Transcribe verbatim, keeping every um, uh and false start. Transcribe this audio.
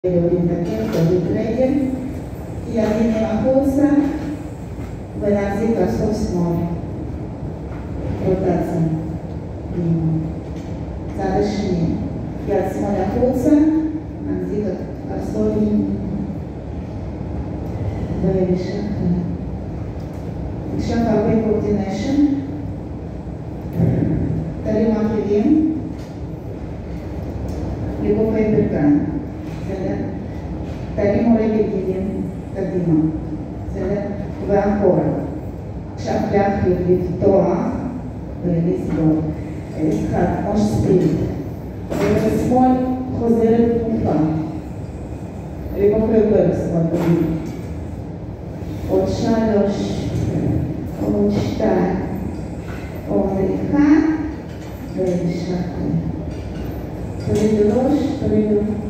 להוריד את הכף, להוריד רגל, ידיים החוצה ולהחזיק כפסור שמאל, רוטציה, צד השני, יד שמאל החוצה, נחזיק כפסור ולשחרר. עכשיו הרבה קורדינשן, תרים עקבים לכופי ברכיים. תרימו רגל ימין קדימה, ואחורה. עכשיו להחליט לפתוח ולסגור. אחד, כמו ספיד. רגל שמאל חוזרת תנופה. לכופי בשמאל תמיד. עוד שלוש, עוד שתיים, עוד אחד, ולשחרר. תוריד ראש, תוריד ראש.